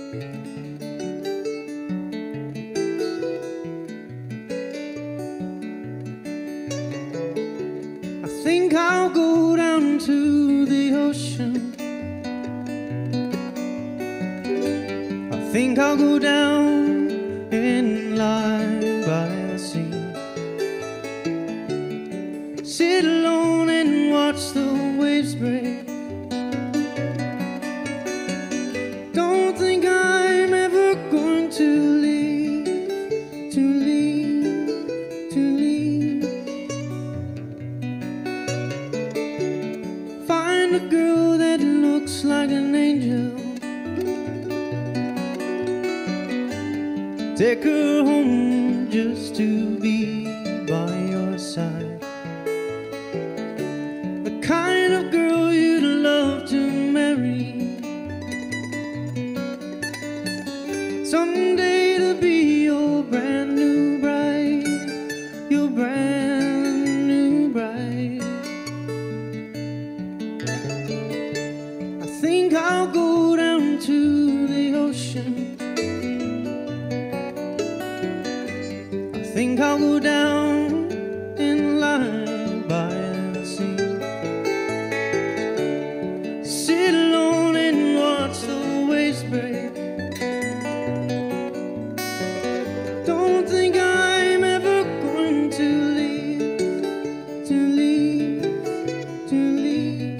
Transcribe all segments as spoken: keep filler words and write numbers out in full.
I think I'll go down to the ocean. I think I'll go down and lie by the sea. Sit alone and watch the waves break. Don't think I'm ever going to leave, to leave, to leave. Find a girl that looks like an angel. Take her home just to be by your side. The kind of girl you'd love to marry. Someday to be your brand new bride, your brand new bride. I think I'll go down to the ocean. I think I'll go down and lie by the sea. Sit alone and watch the waves break. Don't think I'm ever going to leave, to leave, to leave.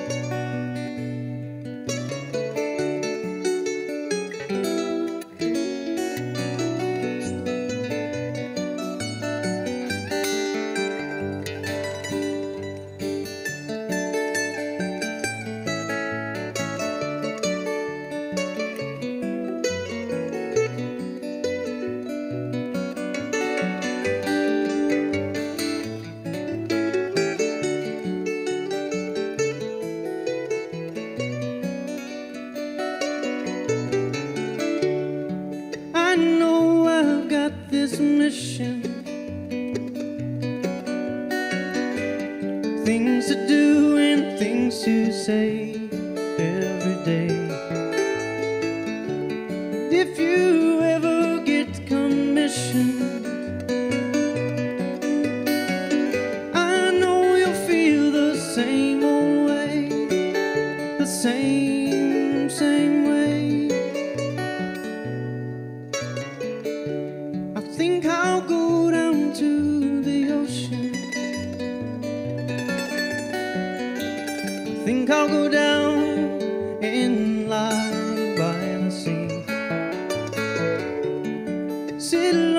I know I've got this mission, things to do and things to say every day. If you ever get commissioned, I know you'll feel the same old way, the same, same way. I think I'll go down to the ocean. I think I'll go down and lie by the sea. Sit